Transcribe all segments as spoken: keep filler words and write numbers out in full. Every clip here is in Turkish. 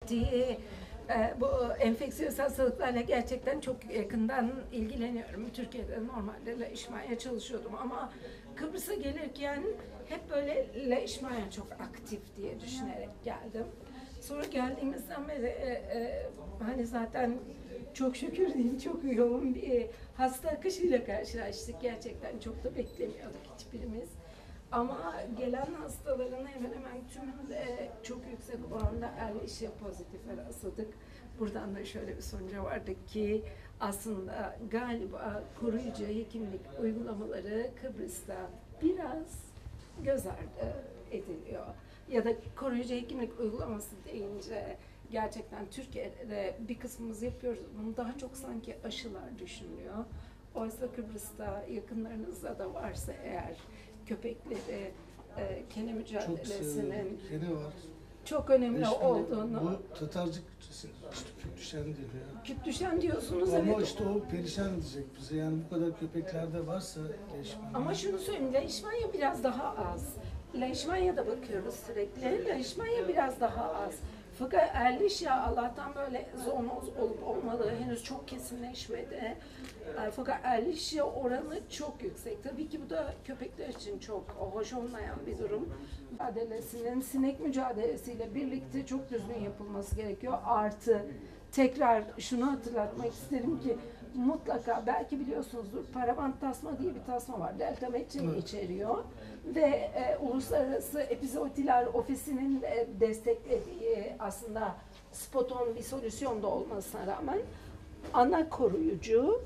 ettiği e, bu enfeksiyöz hastalıklarla gerçekten çok yakından ilgileniyorum. Türkiye'de normalde leishmania çalışıyordum ama Kıbrıs'a gelirken hep böyle leishmania çok aktif diye düşünerek geldim. Sonra geldiğimizden beri e, e, hani zaten çok şükür değil, çok yoğun bir hasta akışıyla karşılaştık. Gerçekten çok da beklemiyorduk hiçbirimiz. Ama gelen hastaların hemen hemen tümünde çok yüksek oranda Ehrlichia pozitife rastladık. Buradan da şöyle bir sonuca vardık ki aslında galiba koruyucu hekimlik uygulamaları Kıbrıs'ta biraz göz ardı ediliyor. Ya da koruyucu hekimlik uygulaması deyince gerçekten Türkiye'de bir kısmımız yapıyoruz. Bunu daha çok sanki aşılar düşünülüyor. Oysa Kıbrıs'ta yakınlarınızda da varsa eğer köpekleri e, kene mücadelesinin çok, kene var. çok önemli işte olduğunu. Bu tatarcık işte küp düşen diyor ya. Küp düşen diyorsunuz. Ama evet. işte o perişan edecek bize. Yani bu kadar köpeklerde varsa leishmania. Ama şunu söyleyeyim, leishmania biraz daha az. Leishmania'da bakıyoruz sürekli. Leishmania biraz daha az. Fakat Ehrlichia Allah'tan böyle zoonoz olup olmadığı henüz çok kesinleşmedi. Fakat Ehrlichia oranı çok yüksek. Tabii ki bu da köpekler için çok hoş olmayan bir durum. Mücadelesinin sinek mücadelesiyle birlikte çok düzgün yapılması gerekiyor. Artı tekrar şunu hatırlatmak isterim ki mutlaka belki biliyorsunuzdur paravant tasma diye bir tasma var. Deltametrin evet. içeriyor ve e, Uluslararası Epizootiler Ofisi'nin de desteklediği aslında spot-on bir solüsyon da olmasına rağmen ana koruyucu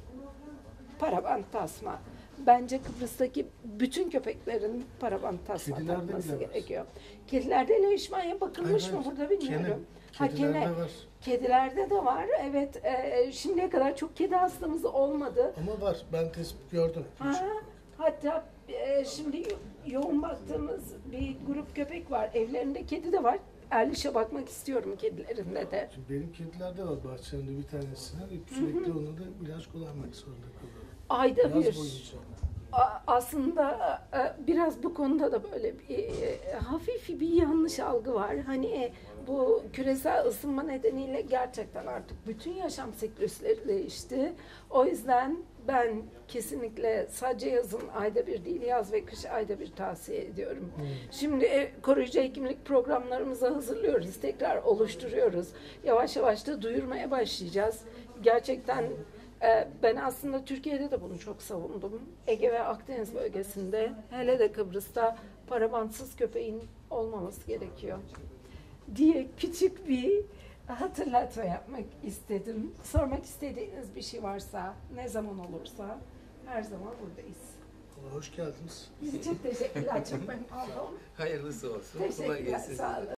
paravant tasma. Bence Kıbrıs'taki bütün köpeklerin paravant tasma takması gerekiyor. Kedilerde leishmania bakılmış evet, mı burada bilmiyorum. Kene. Kedilerde ha, kene. var. Kedilerde de var. Evet. E, şimdiye kadar çok kedi hastamız olmadı. Ama var. Ben tespit gördüm. Ha, hatta e, şimdi yoğun baktığımız bir grup köpek var. Evlerinde kedi de var. Ehrlichia bakmak istiyorum kedilerinde de. Şimdi benim kedilerde var bahçemde bir tanesine. Sürekli onu da ilaç kullanmak zorunda kalıyorum. Ayda Yaz bir. Boyunca. Aslında biraz bu konuda da böyle bir hafif bir yanlış algı var. Hani bu küresel ısınma nedeniyle gerçekten artık bütün yaşam siklüsleri değişti. O yüzden ben kesinlikle sadece yazın ayda bir değil, yaz ve kış ayda bir tavsiye ediyorum. Hmm. Şimdi koruyucu hekimlik programlarımızı hazırlıyoruz, tekrar oluşturuyoruz. Yavaş yavaş da duyurmaya başlayacağız. Gerçekten ben aslında Türkiye'de de bunu çok savundum. Ege ve Akdeniz bölgesinde, hele de Kıbrıs'ta paravantsız köpeğin olmaması gerekiyor diye küçük bir hatırlatma yapmak istedim. Sormak istediğiniz bir şey varsa, ne zaman olursa her zaman buradayız. Hoş geldiniz. Çok teşekkürler. Çok memnun oldum. Hayırlısı olsun. Teşekkürler. Sağ olun.